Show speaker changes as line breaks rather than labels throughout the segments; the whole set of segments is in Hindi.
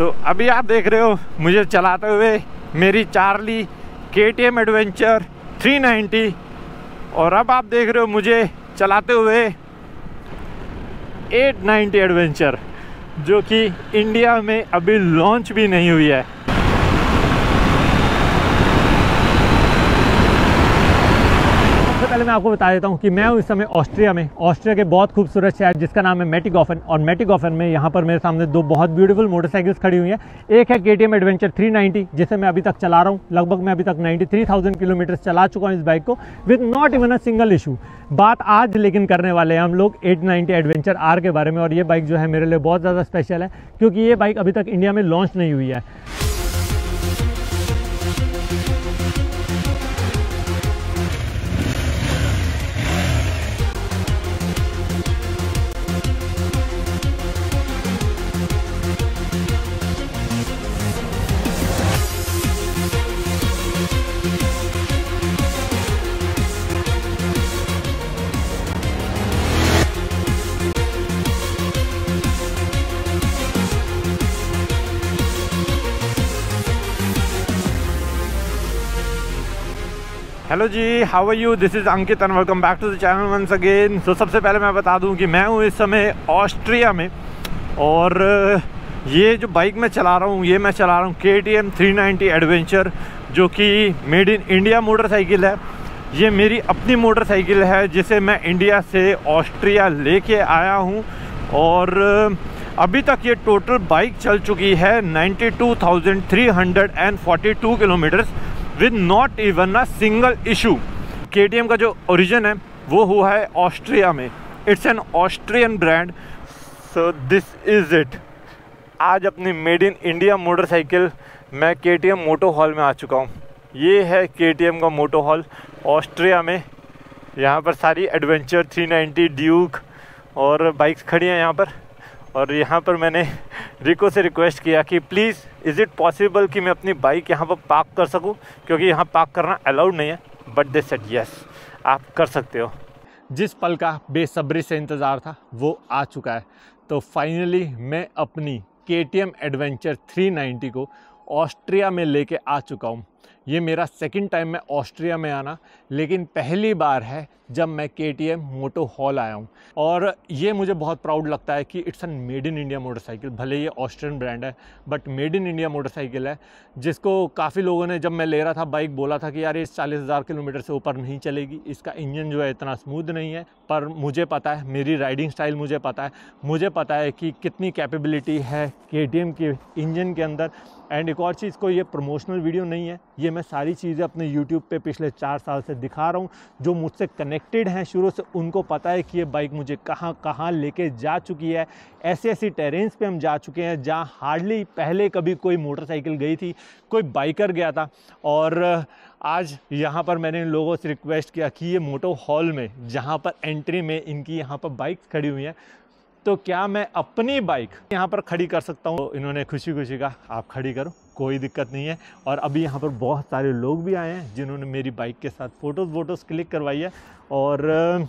तो अभी आप देख रहे हो मुझे चलाते हुए मेरी चार्ली KTM एडवेंचर 390 और अब आप देख रहे हो मुझे चलाते हुए 890 एडवेंचर जो कि इंडिया में अभी लॉन्च भी नहीं हुई है। पहले मैं आपको बता देता हूँ कि मैं हूँ इस समय ऑस्ट्रिया के बहुत खूबसूरत शहर जिसका नाम है मैटिगॉफन। और मैटिगॉफन में यहाँ पर मेरे सामने दो बहुत ब्यूटीफुल मोटरसाइकिल्स खड़ी हुई हैं। एक है KTM एडवेंचर 390 जिसे मैं अभी तक चला रहा हूँ। लगभग मैं अभी तक 93,000 किलोमीटर चला चुका हूँ इस बाइक को with not even a single issue. बात आज लेकिन करने वाले हैं हम लोग 890 एडवेंचर R के बारे में। और ये बाइक जो है मेरे लिए बहुत ज़्यादा स्पेशल है क्योंकि ये बाइक अभी तक इंडिया में लॉन्च नहीं हुई है। Hello ji, how are you? This is Ankit and welcome back to the channel once again. तो सबसे पहले मैं बता दूं कि मैं हूं इस समय ऑस्ट्रिया में और ये जो बाइक मैं चला रहा हूं ये मैं चला रहा हूं KTM 390 एडवेंचर जो कि मेड इन इंडिया मोटरसाइकिल है। ये मेरी अपनी मोटरसाइकिल है जिसे मैं इंडिया से ऑस्ट्रिया लेके आया हूँ और अभी तक ये टोटल बाइक चल चुकी है 92,342 kilometres with not even a single issue. KTM का जो ओरिजिन है वो हुआ है ऑस्ट्रिया में। It's an Austrian brand, so this is it. आज अपनी मेड इन इंडिया मोटरसाइकिल मैं KTM मोटो हॉल में आ चुका हूँ। ये है KTM का मोटो हॉल ऑस्ट्रिया में। यहाँ पर सारी एडवेंचर 390 ड्यूक और बाइक्स खड़ी हैं यहाँ पर। और यहाँ पर मैंने रिको से रिक्वेस्ट किया कि प्लीज़ इज़ इट पॉसिबल कि मैं अपनी बाइक यहाँ पर पार्क कर सकूँ क्योंकि यहाँ पार्क करना अलाउड नहीं है। बट दे सेड यस, आप कर सकते हो। जिस पल का बेसब्री से इंतज़ार था वो आ चुका है। तो फाइनली मैं अपनी KTM एडवेंचर 390 को ऑस्ट्रिया में लेके आ चुका हूँ। ये मेरा सेकंड टाइम है ऑस्ट्रिया में आना, लेकिन पहली बार है जब मैं KTM मोटो हॉल आया हूँ। और ये मुझे बहुत प्राउड लगता है कि it's an made in India motorcycle. भले ये ऑस्ट्रियन ब्रांड है but made in India motorcycle है जिसको काफ़ी लोगों ने जब मैं ले रहा था बाइक बोला था कि यार ये 40,000 किलोमीटर से ऊपर नहीं चलेगी, इसका इंजन जो है इतना स्मूथ नहीं है। पर मुझे पता है, मेरी राइडिंग स्टाइल मुझे पता है कि कितनी कैपेबिलिटी है KTM के इंजन के अंदर। एंड एक और चीज़, को ये प्रमोशनल वीडियो नहीं है, ये मैं सारी चीज़ें अपने YouTube पे पिछले 4 साल से दिखा रहा हूँ। जो मुझसे कनेक्टेड हैं शुरू से उनको पता है कि ये बाइक मुझे कहाँ कहाँ लेके जा चुकी है। ऐसी टेरेन्स पे हम जा चुके हैं जहाँ हार्डली पहले कभी कोई मोटरसाइकिल गई थी, कोई बाइकर गया था। और आज यहाँ पर मैंने इन लोगों से रिक्वेस्ट किया कि ये मोटो हॉल में जहाँ पर एंट्री में इनकी यहाँ पर बाइक्स खड़ी हुई हैं तो क्या मैं अपनी बाइक यहाँ पर खड़ी कर सकता हूँ। तो इन्होंने खुशी खुशी कहा आप खड़ी करो, कोई दिक्कत नहीं है। और अभी यहाँ पर बहुत सारे लोग भी आए हैं जिन्होंने मेरी बाइक के साथ फ़ोटोज़ क्लिक करवाई है। और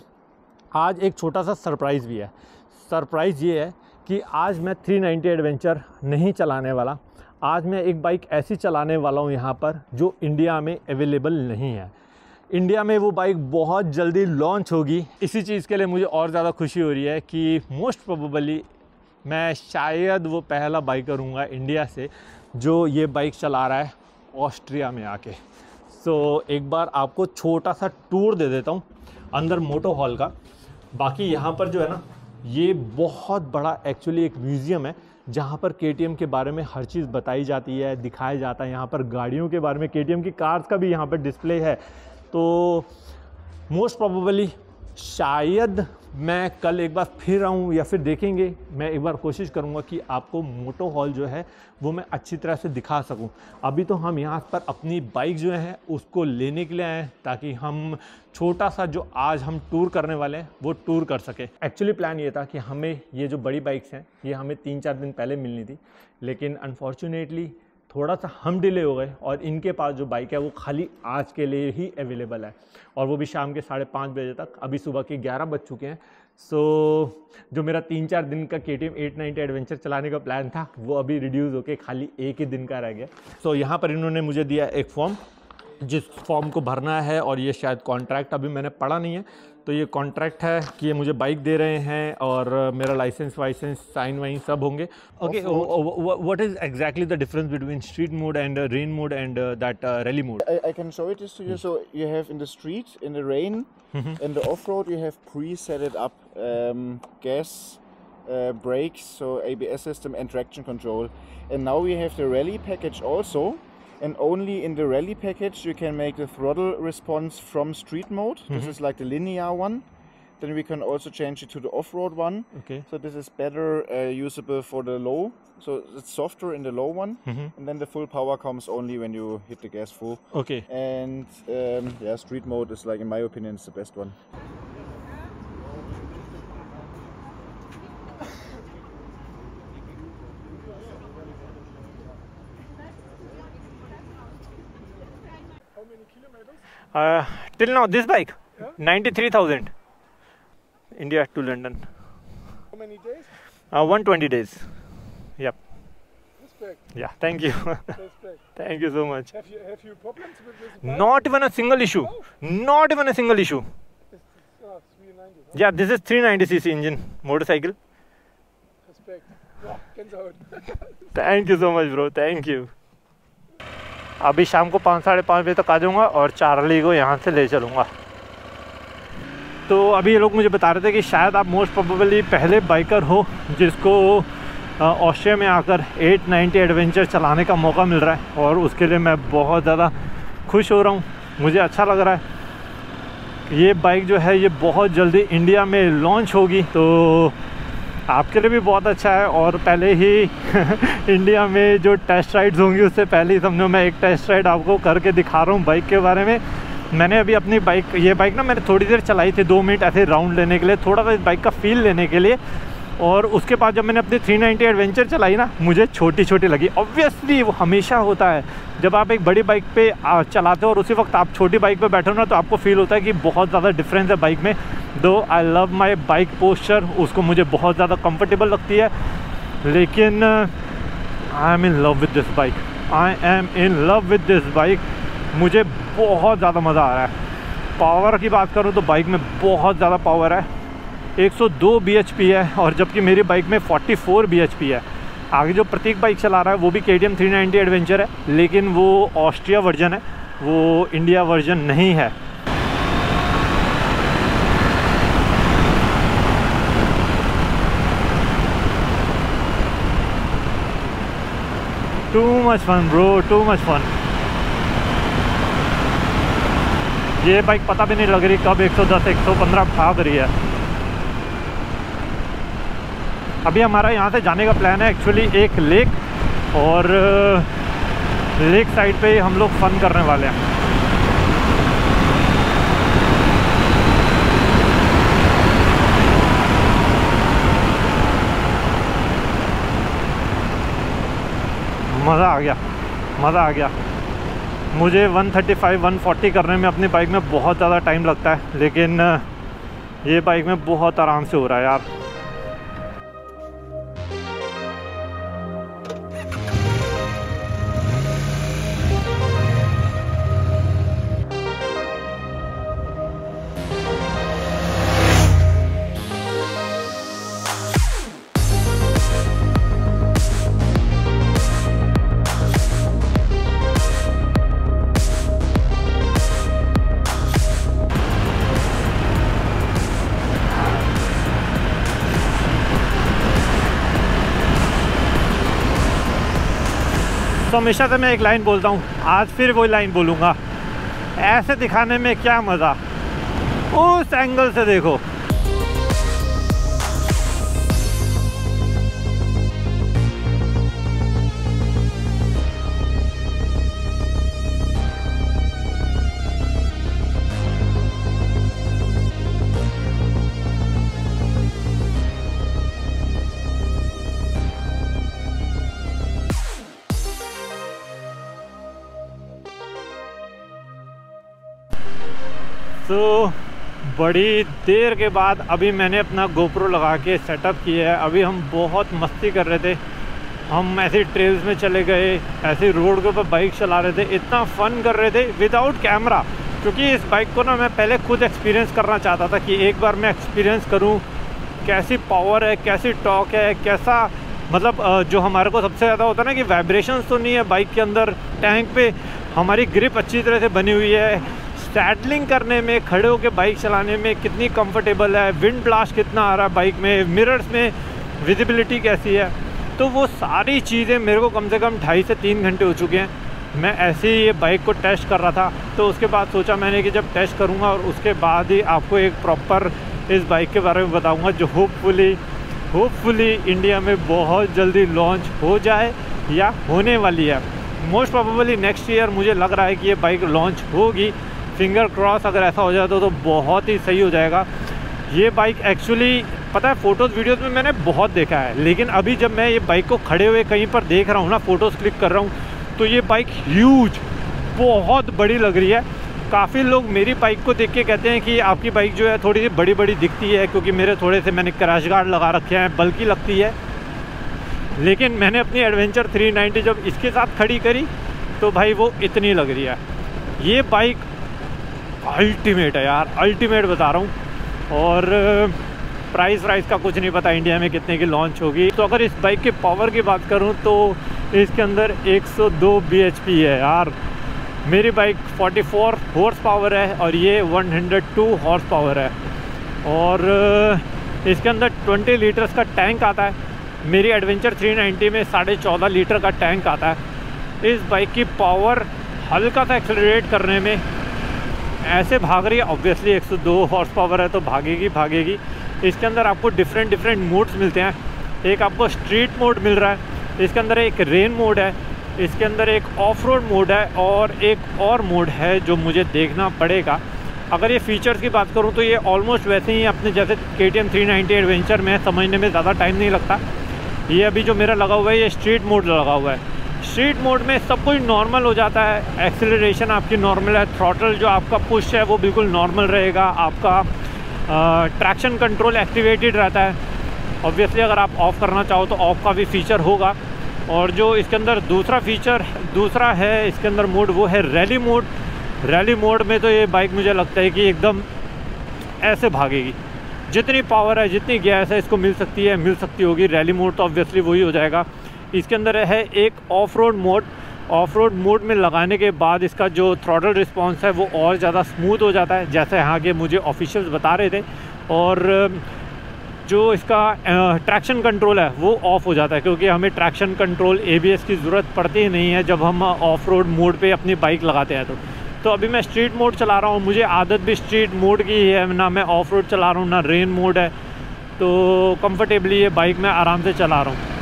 आज एक छोटा सा सरप्राइज़ भी है। सरप्राइज़ ये है कि आज मैं 390 एडवेंचर नहीं चलाने वाला। आज मैं एक बाइक ऐसी चलाने वाला हूँ यहाँ पर जो इंडिया में अवेलेबल नहीं है। इंडिया में वो बाइक बहुत जल्दी लॉन्च होगी। इसी चीज़ के लिए मुझे और ज़्यादा खुशी हो रही है कि मोस्ट प्रोबेबली मैं शायद वो पहला बाइकर हूँगा इंडिया से जो ये बाइक चला रहा है ऑस्ट्रिया में आके। सो एक बार आपको छोटा सा टूर दे देता हूँ अंदर मोटो हॉल का। बाकी यहाँ पर जो है ना ये बहुत बड़ा एक्चुअली एक म्यूज़ियम है जहाँ पर KTM के बारे में हर चीज़ बताई जाती है, दिखाया जाता है। यहाँ पर गाड़ियों के बारे में, KTM की कार्स का भी यहाँ पर डिस्प्ले है। तो मोस्ट प्रोबेबली शायद मैं कल एक बार फिर आऊँ या फिर देखेंगे। मैं एक बार कोशिश करूँगा कि आपको मोटो हॉल जो है वो मैं अच्छी तरह से दिखा सकूँ। अभी तो हम यहाँ पर अपनी बाइक जो है उसको लेने के लिए आए हैं ताकि हम छोटा सा जो आज हम टूर करने वाले हैं वो टूर कर सके। एक्चुअली प्लान ये था कि हमें ये जो बड़ी बाइक्स हैं ये हमें 3-4 दिन पहले मिलनी थी, लेकिन अनफॉर्चुनेटली थोड़ा सा हम डिले हो गए और इनके पास जो बाइक है वो खाली आज के लिए ही अवेलेबल है, और वो भी शाम के 5:30 बजे तक। अभी सुबह के 11 बज चुके हैं। सो जो मेरा 3-4 दिन का KTM 890 एडवेंचर चलाने का प्लान था वो अभी रिड्यूस होके खाली 1 ही दिन का रह गया। सो यहाँ पर इन्होंने मुझे दिया एक फॉर्म, जिस फॉर्म को भरना है, और ये शायद कॉन्ट्रैक्ट अभी मैंने पढ़ा नहीं है, तो ये कॉन्ट्रैक्ट है कि ये मुझे बाइक दे रहे हैं और मेरा लाइसेंस वाइसेंस साइन वाइन सब होंगे। Okay, what is exactly the difference between street mode and rain mode and that rally mode?
I can show it to you. So you have in the street, in the rain, in the off-road, you have pre-set it up gas, brakes, so ABS system and traction control. And now we have the rally package also. And only in the rally package you can make the throttle response from street mode. This is like the linear one. Then we can also change it to the off-road one.
Okay.
So this is better usable for the low. So it's softer in the low one. And then the full power comes only when you hit the gas full.
Okay.
And yeah, street mode is like, in my opinion, is the best one.
Till now, this bike, 93,000. India to London.
How many days?
120 days. Yep.
Respect.
Yeah. Thank you.
Respect.
Thank you so much.
Have you problems with this bike?
Not even a single issue. Not even a single issue.
It's 390. Huh?
Yeah, this is 390cc engine motorcycle.
Respect. Yeah, Gänsehaut.
Thank you so much, bro. Thank you. अभी शाम को 5-5:30 बजे तक आ जाऊँगा और चार्ली को यहाँ से ले चलूँगा। तो अभी ये लोग मुझे बता रहे थे कि शायद आप मोस्ट प्रोबेबली पहले बाइकर हो जिसको ऑस्ट्रिया में आकर 890 एडवेंचर चलाने का मौका मिल रहा है, और उसके लिए मैं बहुत ज़्यादा खुश हो रहा हूँ। मुझे अच्छा लग रहा है। ये बाइक जो है ये बहुत जल्दी इंडिया में लॉन्च होगी, तो आपके लिए भी बहुत अच्छा है। और पहले ही इंडिया में जो टेस्ट राइड्स होंगी उससे पहले ही समझो मैं एक टेस्ट राइड आपको करके दिखा रहा हूँ बाइक के बारे में। मैंने अभी अपनी बाइक, ये बाइक ना मैंने थोड़ी देर चलाई थी, 2 मिनट ऐसे राउंड लेने के लिए, थोड़ा सा इस बाइक का फील लेने के लिए। और उसके बाद जब मैंने अपनी 390 एडवेंचर चलाई ना, मुझे छोटी छोटी लगी। ऑब्वियसली वो हमेशा होता है, जब आप एक बड़ी बाइक पे चलाते हो और उसी वक्त आप छोटी बाइक पे बैठो ना, तो आपको फील होता है कि बहुत ज़्यादा डिफरेंस है बाइक में। Though I love my bike posture, उसको मुझे बहुत ज़्यादा कंफर्टेबल लगती है, लेकिन I am in love with this bike. I am in love with this bike. मुझे बहुत ज़्यादा मज़ा आ रहा है। पावर की बात करूँ तो बाइक में बहुत ज़्यादा पावर है, 102 bhp है, और जबकि मेरी बाइक में 44 bhp है। आगे जो प्रतीक बाइक चला रहा है वो भी KTM 390 एडवेंचर है, लेकिन वो ऑस्ट्रिया वर्जन है, वो इंडिया वर्जन नहीं है। Too much fun bro, too much fun. ये बाइक पता भी नहीं लग रही कब 110 115 भाग रही है। अभी हमारा यहाँ से जाने का प्लान है एक्चुअली एक लेक, और लेक साइड पे हम लोग फन करने वाले हैं। मज़ा आ गया, मज़ा आ गया। मुझे 135 140 करने में अपनी बाइक में बहुत ज़्यादा टाइम लगता है, लेकिन ये बाइक में बहुत आराम से हो रहा है यार। तो हमेशा से मैं एक लाइन बोलता हूँ, आज फिर वही लाइन बोलूँगा, ऐसे दिखाने में क्या मज़ा, उस एंगल से देखो। तो बड़ी देर के बाद अभी मैंने अपना गोप्रो लगा के सेटअप किया है। अभी हम बहुत मस्ती कर रहे थे, हम ऐसे ट्रेल्स में चले गए, ऐसे रोड के ऊपर बाइक चला रहे थे, इतना फ़न कर रहे थे विदाउट कैमरा। क्योंकि इस बाइक को ना मैं पहले खुद एक्सपीरियंस करना चाहता था कि एक बार मैं एक्सपीरियंस करूं कैसी पावर है, कैसी टॉर्क है, कैसा मतलब जो हमारे को सबसे ज़्यादा होता है ना कि वाइब्रेशंस तो नहीं है बाइक के अंदर, टैंक पे हमारी ग्रिप अच्छी तरह से बनी हुई है, सैडलिंग करने में, खड़े होकर बाइक चलाने में कितनी कंफर्टेबल है, विंड ब्लास्ट कितना आ रहा है बाइक में, मिरर्स में विजिबिलिटी कैसी है। तो वो सारी चीज़ें मेरे को कम से कम 2.5 से 3 घंटे हो चुके हैं। मैं ऐसे ही ये बाइक को टेस्ट कर रहा था, तो उसके बाद सोचा मैंने कि जब टेस्ट करूँगा और उसके बाद ही आपको एक प्रॉपर इस बाइक के बारे में बताऊँगा, जो होपफुली इंडिया में बहुत जल्दी लॉन्च हो जाए या होने वाली है। मोस्ट प्रोबेबली नेक्स्ट ईयर मुझे लग रहा है कि ये बाइक लॉन्च होगी। फिंगर क्रॉस, अगर ऐसा हो जाए तो बहुत ही सही हो जाएगा। ये बाइक एक्चुअली पता है फ़ोटोज़ वीडियोज़ में मैंने बहुत देखा है, लेकिन अभी जब मैं ये बाइक को खड़े हुए कहीं पर देख रहा हूँ ना, फ़ोटोज़ क्लिक कर रहा हूँ, तो ये बाइक ह्यूज, बहुत बड़ी लग रही है। काफ़ी लोग मेरी बाइक को देख के कहते हैं कि आपकी बाइक जो है थोड़ी सी बड़ी बड़ी दिखती है, क्योंकि मेरे थोड़े से मैंने क्रैश गार्ड लगा रखे हैं, बल्कि लगती है। लेकिन मैंने अपनी एडवेंचर 390 जब इसके साथ खड़ी करी तो भाई वो इतनी लग रही है। ये बाइक अल्टीमेट है यार, अल्टीमेट बता रहा हूँ। और प्राइस का कुछ नहीं पता इंडिया में कितने की लॉन्च होगी। तो अगर इस बाइक के पावर की बात करूं तो इसके अंदर 102 bhp है यार। मेरी बाइक 44 हॉर्स पावर है और ये 102 हॉर्स पावर है। और इसके अंदर 20 लीटर्स का टैंक आता है। मेरी एडवेंचर 390 में 14.5 लीटर का टैंक आता है। इस बाइक की पावर हल्का सा एक्सेलरेट करने में ऐसे भाग रही है। ऑब्वियसली 102 हॉर्स पावर है तो भागेगी। इसके अंदर आपको डिफरेंट मोड्स मिलते हैं। एक आपको स्ट्रीट मोड मिल रहा है, इसके अंदर एक रेन मोड है, इसके अंदर एक ऑफ रोड मोड है और एक और मोड है जो मुझे देखना पड़ेगा। अगर ये फीचर्स की बात करूँ तो ये ऑलमोस्ट वैसे ही अपने जैसे KTM 390 एडवेंचर में समझने में ज़्यादा टाइम नहीं लगता। ये अभी जो मेरा लगा हुआ है ये स्ट्रीट मोड लगा हुआ है। स्ट्रीट मोड में सब कुछ नॉर्मल हो जाता है, एक्सेलरेशन आपकी नॉर्मल है, थ्रॉटल जो आपका पुश है वो बिल्कुल नॉर्मल रहेगा, आपका ट्रैक्शन कंट्रोल एक्टिवेटेड रहता है। ऑब्वियसली अगर आप ऑफ़ करना चाहो तो ऑफ़ का भी फीचर होगा। और जो इसके अंदर दूसरा है इसके अंदर मोड, वो है रैली मोड। रैली मोड में तो ये बाइक मुझे लगता है कि एकदम ऐसे भागेगी, जितनी पावर है जितनी गैस है इसको मिल सकती होगी। रैली मोड तो ऑब्वियसली वही हो जाएगा। इसके अंदर है एक off road mode. Off road mode में लगाने के बाद इसका जो थ्रॉटल रिस्पॉन्स है वो और ज़्यादा स्मूथ हो जाता है, जैसे यहाँ के मुझे ऑफिशियल्स बता रहे थे। और जो इसका ट्रैक्शन कंट्रोल है वो ऑफ़ हो जाता है, क्योंकि हमें ट्रैक्शन कंट्रोल ABS की ज़रूरत पड़ती ही नहीं है जब हम ऑफ रोड मोड पे अपनी बाइक लगाते हैं। तो अभी मैं स्ट्रीट मोड चला रहा हूँ, मुझे आदत भी स्ट्रीट मोड की ही है, ना मैं ऑफ रोड चला रहा हूँ ना रेन मोड है, तो कंफर्टेबली ये बाइक मैं आराम से चला रहा हूँ।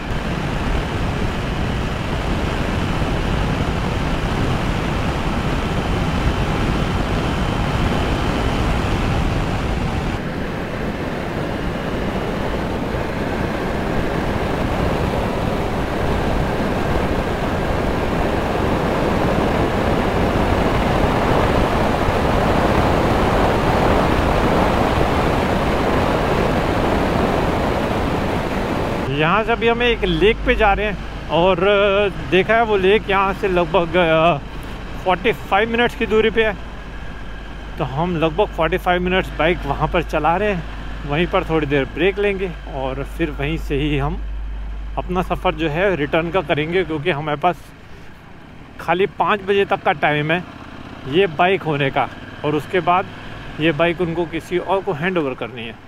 यहाँ से अभी हमें एक लेक पे जा रहे हैं और देखा है वो लेक यहाँ से लगभग 45 मिनट्स की दूरी पे है। तो हम लगभग 45 मिनट्स बाइक वहाँ पर चला रहे हैं। वहीं पर थोड़ी देर ब्रेक लेंगे और फिर वहीं से ही हम अपना सफ़र जो है रिटर्न का करेंगे, क्योंकि हमारे पास खाली 5 बजे तक का टाइम है ये बाइक होने का, और उसके बाद ये बाइक उनको किसी और को हैंड ओवर करनी है।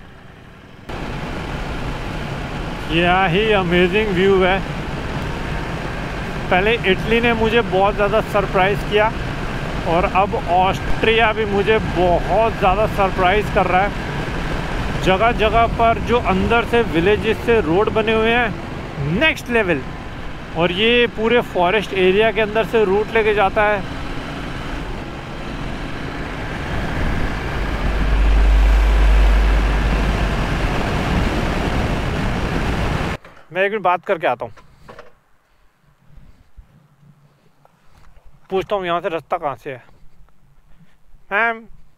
क्या ही अमेजिंग व्यू है। पहले इटली ने मुझे बहुत ज़्यादा सरप्राइज़ किया और अब ऑस्ट्रिया भी मुझे बहुत ज़्यादा सरप्राइज़ कर रहा है। जगह जगह पर जो अंदर से विलेजेस से रोड बने हुए हैं नेक्स्ट लेवल, और ये पूरे फॉरेस्ट एरिया के अंदर से रूट लेके जाता है। मैं एक मिनट बात करके आता हूँ, पूछता हूँ यहाँ से रास्ता कहाँ से है। Ma'am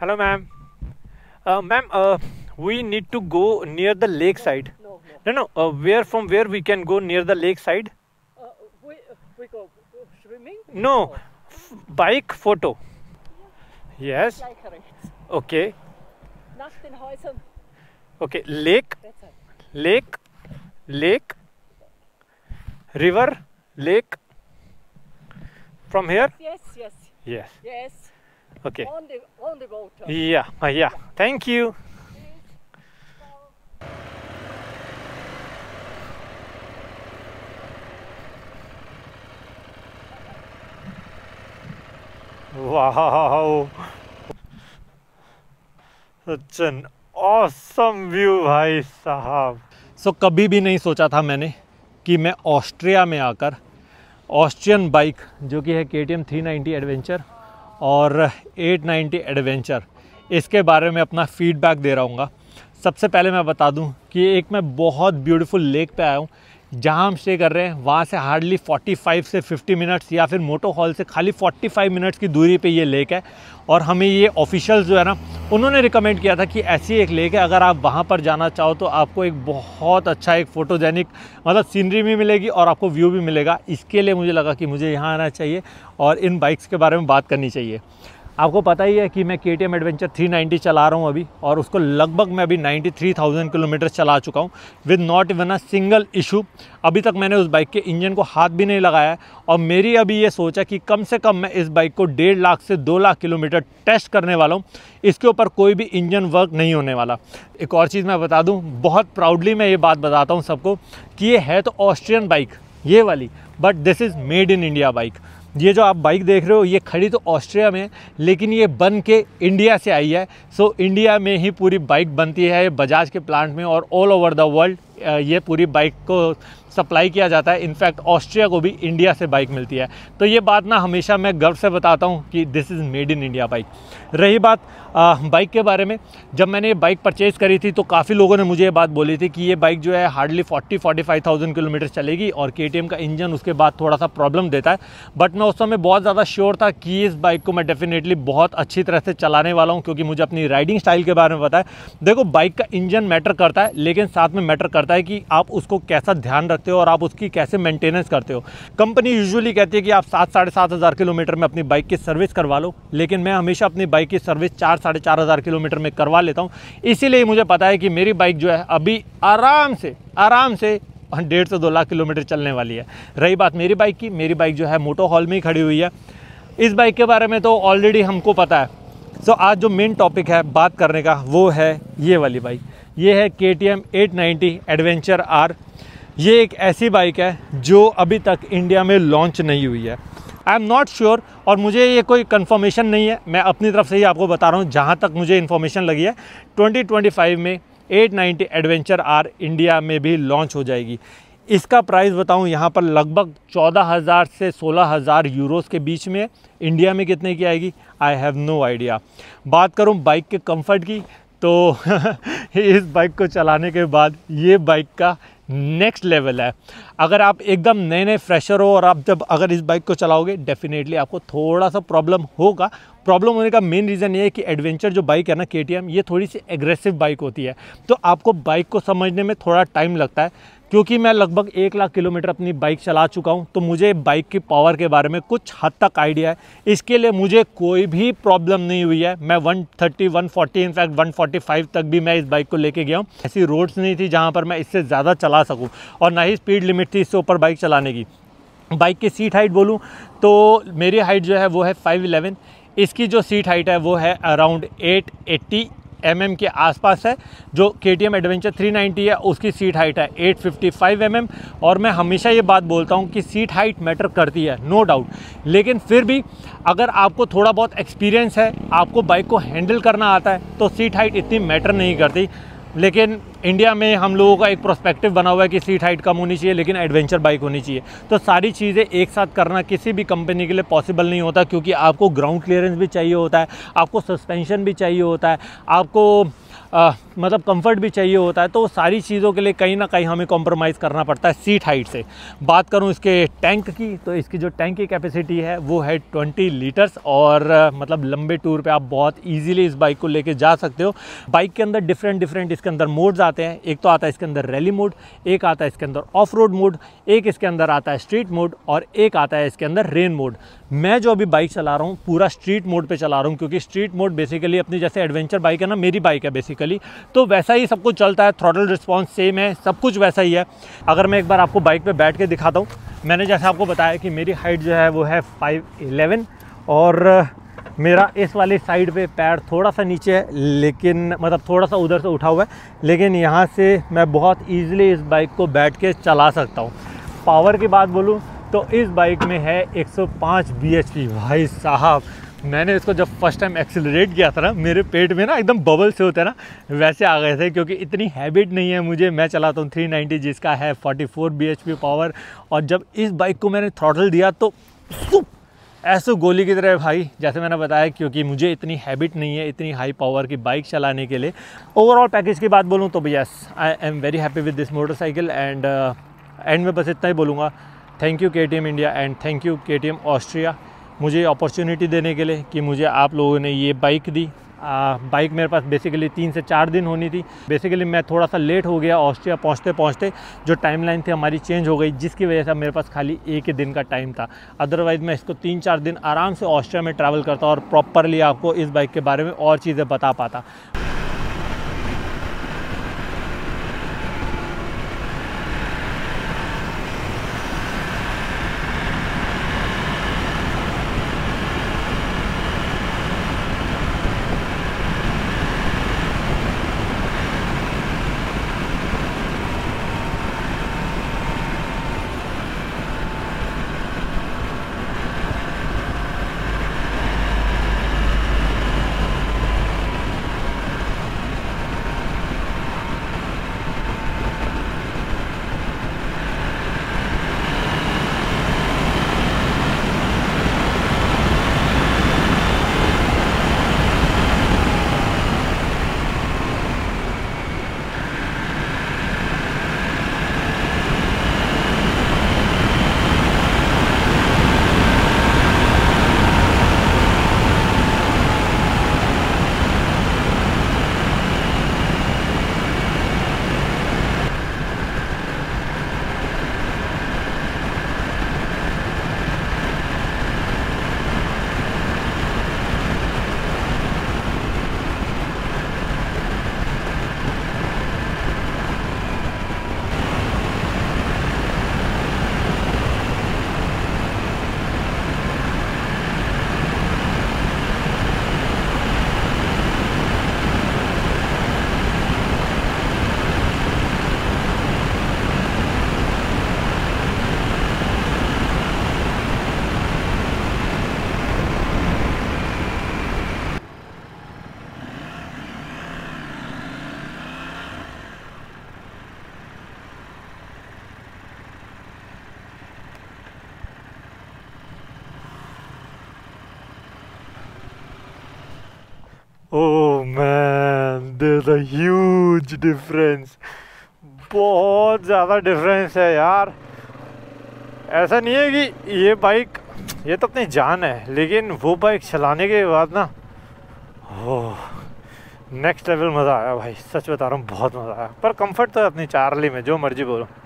Hello, ma'am. Ma'am, we need to go near the lake side.
No.
No. Where from where we can go near the lake side?
We go swimming?
No, bike photo. Yes.
Gleich rechts.
Okay.
Nach den Häusern.
Okay. Lake,
That's it.
lake, river, lake. From here?
Yes.
Yes.
Yes.
Okay.
On the water.
Yeah. Yeah. Thank you. Wow. Such an awesome view भाई साहब. So कभी भी नहीं सोचा था मैंने कि मैं ऑस्ट्रिया में आकर ऑस्ट्रियन बाइक जो कि है KTM 390 एडवेंचर और 890 एडवेंचर, इसके बारे में अपना फीडबैक दे रहा हूँ. सबसे पहले मैं बता दूं कि एक मैं बहुत ब्यूटीफुल लेक पे आया हूँ. जहाँ हम स्टे कर रहे हैं वहाँ से हार्डली 45 से 50 मिनट्स या फिर मोटो हॉल से खाली 45 मिनट्स की दूरी पे ये लेक है. और हमें ये ऑफिशियल्स जो है ना, उन्होंने रिकमेंड किया था कि ऐसी एक लेक है, अगर आप वहाँ पर जाना चाहो तो आपको एक बहुत अच्छा एक फ़ोटोजेनिक मतलब सीनरी भी मिलेगी और आपको व्यू भी मिलेगा. इसके लिए मुझे लगा कि मुझे यहाँ आना चाहिए और इन बाइक्स के बारे में बात करनी चाहिए. आपको पता ही है कि मैं KTM एडवेंचर 390 चला रहा हूँ अभी, और उसको लगभग मैं अभी 93,000 किलोमीटर चला चुका हूँ with not even a single issue. अभी तक मैंने उस बाइक के इंजन को हाथ भी नहीं लगाया है. और मेरी अभी ये सोच है कि कम से कम मैं इस बाइक को 1.5 लाख से 2 लाख किलोमीटर टेस्ट करने वाला हूँ. इसके ऊपर कोई भी इंजन वर्क नहीं होने वाला. एक और चीज़ मैं बता दूँ, बहुत प्राउडली मैं ये बात बताता हूँ सबको कि ये है तो ऑस्ट्रियन बाइक ये वाली, but this is made in India bike. ये जो आप बाइक देख रहे हो ये खड़ी तो ऑस्ट्रिया में है, लेकिन ये बन के इंडिया से आई है. सो इंडिया में ही पूरी बाइक बनती है बजाज के प्लांट में, और ऑल ओवर द वर्ल्ड ये पूरी बाइक को सप्लाई किया जाता है. इनफैक्ट ऑस्ट्रिया को भी इंडिया से बाइक मिलती है. तो ये बात ना हमेशा मैं गर्व से बताता हूँ कि this is made in India bike. रही बात बाइक के बारे में, जब मैंने ये बाइक परचेज़ करी थी तो काफ़ी लोगों ने मुझे ये बात बोली थी कि ये बाइक जो है हार्डली 40-45,000 किलोमीटर चलेगी और KTM का इंजन उसके बाद थोड़ा सा प्रॉब्लम देता है. बट मैं उस समय बहुत ज़्यादा श्योर था कि इस बाइक को मैं डेफिनेटली बहुत अच्छी तरह से चलाने वाला हूँ, क्योंकि मुझे अपनी राइडिंग स्टाइल के बारे में पता है. देखो, बाइक का इंजन मैटर करता है, लेकिन साथ में मैटर करता है कि आप उसको कैसा ध्यान रखते हो और आप उसकी कैसे मेंटेनेंस करते हो. कंपनी यूजुअली कहती है कि आप 7-7.5 हज़ार किलोमीटर में अपनी बाइक की सर्विस करवा लो, लेकिन मैं हमेशा अपनी बाइक की सर्विस 4-4.5 हज़ार किलोमीटर में करवा लेता हूँ. इसीलिए मुझे पता है कि मेरी बाइक जो है अभी आराम से 1.5 से 2 लाख किलोमीटर चलने वाली है. रही बात मेरी बाइक की, मेरी बाइक जो है मोटो हॉल में ही खड़ी हुई है. इस बाइक के बारे में तो ऑलरेडी हमको पता है. सो आज जो मेन टॉपिक है बात करने का वो है ये वाली बाइक. ये है KTM 890 एडवेंचर R. ये एक ऐसी बाइक है जो अभी तक इंडिया में लॉन्च नहीं हुई है. आई एम नॉट श्योर, और मुझे ये कोई कंफर्मेशन नहीं है, मैं अपनी तरफ से ही आपको बता रहा हूँ जहाँ तक मुझे इन्फॉर्मेशन लगी है. 2025 में 890 एडवेंचर R इंडिया में भी लॉन्च हो जाएगी. इसका प्राइस बताऊं, यहाँ पर लगभग 14,000 से 16,000 यूरोस के बीच में. इंडिया में कितने की आएगी आई हैव नो आइडिया. बात करूँ बाइक के कंफर्ट की तो इस बाइक को चलाने के बाद ये बाइक का नेक्स्ट लेवल है. अगर आप एकदम नए फ्रेशर हो और आप अगर इस बाइक को चलाओगे, डेफिनेटली आपको थोड़ा सा प्रॉब्लम होगा. प्रॉब्लम होने का मेन रीज़न ये है कि एडवेंचर जो बाइक है ना KTM, ये थोड़ी सी एग्रेसिव बाइक होती है. तो आपको बाइक को समझने में थोड़ा टाइम लगता है. क्योंकि मैं लगभग 1 लाख किलोमीटर अपनी बाइक चला चुका हूं, तो मुझे बाइक की पावर के बारे में कुछ हद तक आइडिया है. इसके लिए मुझे कोई भी प्रॉब्लम नहीं हुई है. मैं 130, 140, इनफैक्ट 145 तक भी मैं इस बाइक को लेके गया हूँ. ऐसी रोड्स नहीं थी जहाँ पर मैं इससे ज़्यादा चला सकूँ, और ना ही स्पीड लिमिट थी इससे ऊपर बाइक चलाने की. बाइक की सीट हाइट बोलूँ तो मेरी हाइट जो है वो है 5'11". इसकी जो सीट हाइट है वो है अराउंड 880 mm के आसपास है. जो KTM एडवेंचर 390 है उसकी सीट हाइट है 855 mm. और मैं हमेशा ये बात बोलता हूँ कि सीट हाइट मैटर करती है, नो डाउट, लेकिन फिर भी अगर आपको थोड़ा बहुत एक्सपीरियंस है, आपको बाइक को हैंडल करना आता है, तो सीट हाइट इतनी मैटर नहीं करती. लेकिन इंडिया में हम लोगों का एक प्रोस्पेक्टिव बना हुआ है कि सीट हाइट कम होनी चाहिए लेकिन एडवेंचर बाइक होनी चाहिए. तो सारी चीज़ें एक साथ करना किसी भी कंपनी के लिए पॉसिबल नहीं होता, क्योंकि आपको ग्राउंड क्लियरेंस भी चाहिए होता है, आपको सस्पेंशन भी चाहिए होता है, आपको मतलब कंफर्ट भी चाहिए होता है, तो सारी चीज़ों के लिए कहीं ना कहीं हमें कॉम्प्रोमाइज़ करना पड़ता है सीट हाइट से। बात करूं इसके टैंक की, तो इसकी जो टैंक की कैपेसिटी है वो है 20 लीटर्स, और मतलब लंबे टूर पे आप बहुत इजीली इस बाइक को लेके जा सकते हो। बाइक के अंदर डिफरेंट इसके अंदर मोड्स आते हैं। एक तो आता है इसके अंदर रैली मोड, एक आता है इसके अंदर ऑफ रोड मोड, एक इसके अंदर आता है स्ट्रीट मोड, और एक आता है इसके अंदर रेन मोड। मैं जो अभी बाइक चला रहा हूँ पूरा स्ट्रीट मोड पे चला रहा हूँ, क्योंकि स्ट्रीट मोड बेसिकली अपनी जैसे एडवेंचर बाइक है ना, मेरी बाइक है बेसिकली, तो वैसा ही सब कुछ चलता है। थ्रॉटल रिस्पॉन्स सेम है, सब कुछ वैसा ही है। अगर मैं एक बार आपको बाइक पे बैठ के दिखाता हूँ, मैंने जैसे आपको बताया कि मेरी हाइट जो है वो है 5'11", और मेरा इस वाली साइड पे पैर थोड़ा सा नीचे है, लेकिन मतलब थोड़ा सा उधर से उठा हुआ है, लेकिन यहाँ से मैं बहुत ईजिली इस बाइक को बैठ के चला सकता हूँ। पावर की बात बोलूँ तो इस बाइक में है 105 bhp। भाई साहब, मैंने इसको जब फर्स्ट टाइम एक्सेलरेट किया था ना, मेरे पेट में ना एकदम बबल से होते हैं ना, वैसे आ गए थे, क्योंकि इतनी हैबिट नहीं है मुझे। मैं चलाता हूँ 390 जिसका है 44 bhp पावर, और जब इस बाइक को मैंने थ्रॉटल दिया तो ऐसे गोली की तरह भाई, जैसे मैंने बताया, क्योंकि मुझे इतनी हैबिट नहीं है इतनी हाई पावर की बाइक चलाने के लिए। ओवरऑल पैकेज की बात बोलूँ तो yes, I am very happy with this motorcycle. And end में बस इतना ही बोलूँगा, thank you KTM India and thank you KTM Austria, मुझे अपॉर्चुनिटी देने के लिए कि मुझे आप लोगों ने ये बाइक दी। बाइक मेरे पास बेसिकली 3 से 4 दिन होनी थी। बेसिकली मैं थोड़ा सा लेट हो गया, ऑस्ट्रिया पहुंचते पहुंचते जो टाइमलाइन थी हमारी चेंज हो गई, जिसकी वजह से मेरे पास खाली एक ही दिन का टाइम था। अदरवाइज़ मैं इसको 3-4 दिन आराम से ऑस्ट्रिया में ट्रैवल करता और प्रॉपरली आपको इस बाइक के बारे में और चीज़ें बता पाता। Oh man, there's a huge difference. बहुत ज़्यादा डिफरेंस है यार। ऐसा नहीं है कि ये बाइक, ये तो अपनी जान है, लेकिन वो बाइक चलाने के बाद ना, ओह नेक्स्ट लेवल मज़ा आया भाई, सच बता रहा हूँ, बहुत मज़ा आया। पर कंफर्ट तो है अपनी चार्ली में, जो मर्जी बोलो।